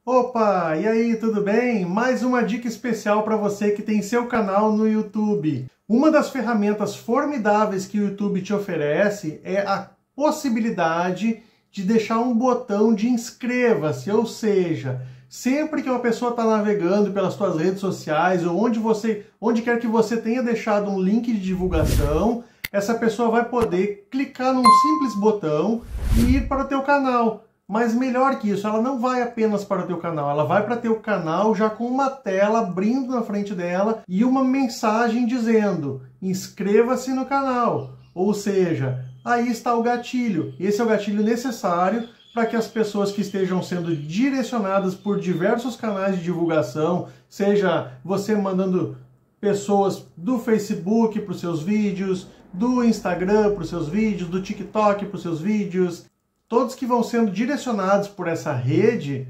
Opa, e aí, tudo bem? Mais uma dica especial para você que tem seu canal no YouTube. Uma das ferramentas formidáveis que o YouTube te oferece é a possibilidade de deixar um botão de inscreva-se, ou seja, sempre que uma pessoa está navegando pelas suas redes sociais ou onde quer que você tenha deixado um link de divulgação, essa pessoa vai poder clicar num simples botão e ir para o teu canal. Mas melhor que isso, ela não vai apenas para o teu canal, ela vai para o teu canal já com uma tela abrindo na frente dela e uma mensagem dizendo: inscreva-se no canal. Ou seja, aí está o gatilho. Esse é o gatilho necessário para que as pessoas que estejam sendo direcionadas por diversos canais de divulgação, seja você mandando pessoas do Facebook para os seus vídeos, do Instagram para os seus vídeos, do TikTok para os seus vídeos, todos que vão sendo direcionados por essa rede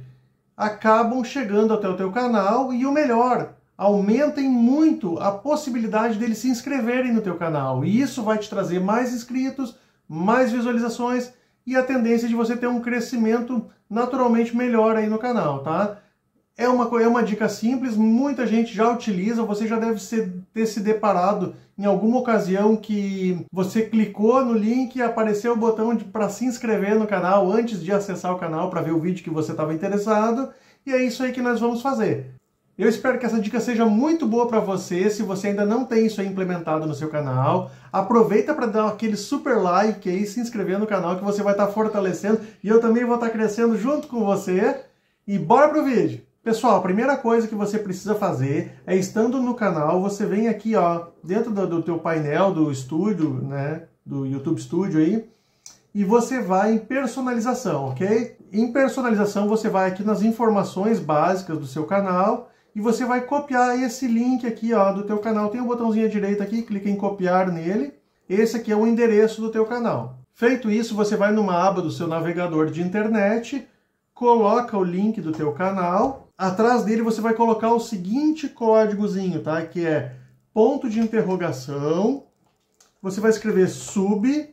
acabam chegando até o teu canal e o melhor, aumentem muito a possibilidade deles se inscreverem no teu canal. E isso vai te trazer mais inscritos, mais visualizações e a tendência de você ter um crescimento naturalmente melhor aí no canal, tá? É uma dica simples, muita gente já utiliza, você já deve ter se deparado em alguma ocasião que você clicou no link e apareceu o botão para se inscrever no canal antes de acessar o canal para ver o vídeo que você estava interessado, e é isso aí que nós vamos fazer. Eu espero que essa dica seja muito boa para você. Se você ainda não tem isso aí implementado no seu canal, aproveita para dar aquele super like aí, se inscrever no canal que você vai estar fortalecendo e eu também vou estar crescendo junto com você. E bora pro vídeo! Pessoal, a primeira coisa que você precisa fazer é, estando no canal, você vem aqui, ó, dentro do teu painel do estúdio, né, do YouTube Studio aí, e você vai em personalização, ok? Em personalização você vai aqui nas informações básicas do seu canal e você vai copiar esse link aqui, ó, do teu canal. Tem um botãozinho à direita aqui, clica em copiar nele. Esse aqui é o endereço do teu canal. Feito isso, você vai numa aba do seu navegador de internet, coloca o link do teu canal. Atrás dele você vai colocar o seguinte códigozinho, tá? Que é ponto de interrogação. Você vai escrever sub,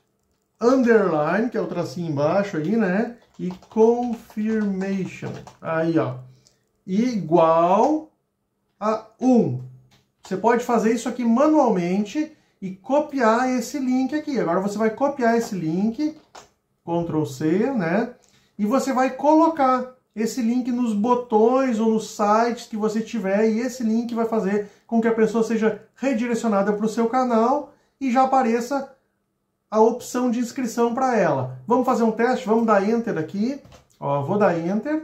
underline, que é o tracinho embaixo aí, né? E confirmation. Aí, ó. Igual a 1. Você pode fazer isso aqui manualmente e copiar esse link aqui. Agora você vai copiar esse link, Ctrl C, né? E você vai colocar esse link nos botões ou nos sites que você tiver, e esse link vai fazer com que a pessoa seja redirecionada para o seu canal e já apareça a opção de inscrição para ela. Vamos fazer um teste? Vamos dar Enter aqui. Ó, vou dar Enter.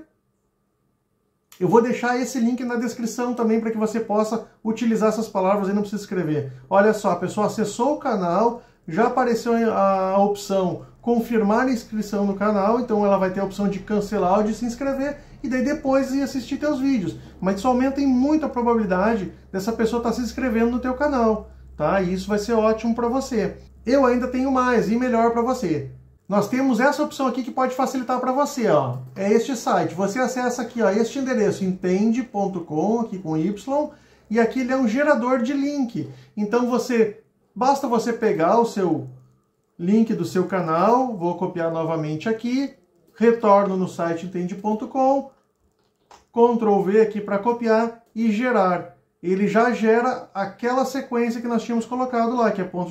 Eu vou deixar esse link na descrição também para que você possa utilizar essas palavras e não precisa escrever. Olha só, a pessoa acessou o canal, já apareceu a opção confirmar a inscrição no canal, então ela vai ter a opção de cancelar ou de se inscrever e daí depois ir assistir teus vídeos. Mas isso aumenta em muito a probabilidade dessa pessoa estar se inscrevendo no teu canal, tá? E isso vai ser ótimo para você. Eu ainda tenho mais e melhor para você. Nós temos essa opção aqui que pode facilitar para você, ó. É este site. Você acessa aqui, ó, este endereço, entende.com, aqui com Y, e aqui ele é um gerador de link. Então basta você pegar o seu link do seu canal, vou copiar novamente aqui, retorno no site entende.com, Ctrl V aqui para copiar e gerar. Ele já gera aquela sequência que nós tínhamos colocado lá, que é ponto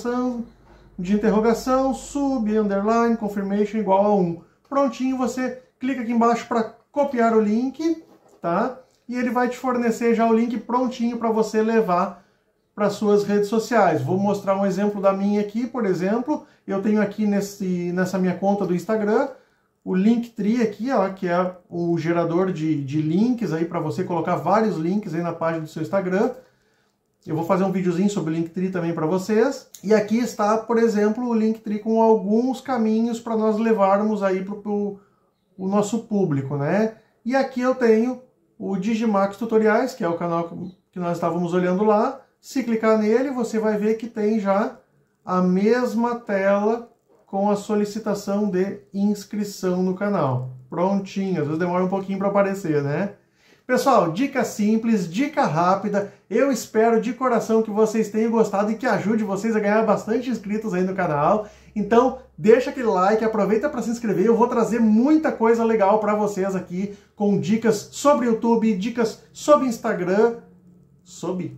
de interrogação, sub, underline, confirmation igual a 1. Prontinho, você clica aqui embaixo para copiar o link, tá? E ele vai te fornecer já o link prontinho para você levar para suas redes sociais. Vou mostrar um exemplo da minha aqui, por exemplo. Eu tenho aqui nessa minha conta do Instagram o Linktree aqui, ó, que é o gerador de links aí para você colocar vários links aí na página do seu Instagram. Eu vou fazer um videozinho sobre o Linktree também para vocês. E aqui está, por exemplo, o Linktree com alguns caminhos para nós levarmos aí para o nosso público, né? E aqui eu tenho o Digimax Tutoriais, que é o canal que nós estávamos olhando lá. Se clicar nele, você vai ver que tem já a mesma tela com a solicitação de inscrição no canal. Prontinho, às vezes demora um pouquinho para aparecer, né? Pessoal, dica simples, dica rápida. Eu espero de coração que vocês tenham gostado e que ajude vocês a ganhar bastante inscritos aí no canal. Então, deixa aquele like, aproveita para se inscrever. Eu vou trazer muita coisa legal para vocês aqui, com dicas sobre YouTube, dicas sobre Instagram, sobre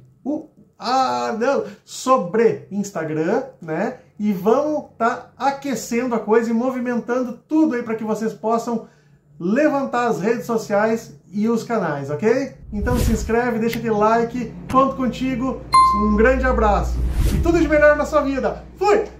Instagram, né? E vamos estar aquecendo a coisa e movimentando tudo aí para que vocês possam levantar as redes sociais e os canais, ok? Então se inscreve, deixa aquele like, conto contigo, um grande abraço e tudo de melhor na sua vida. Fui!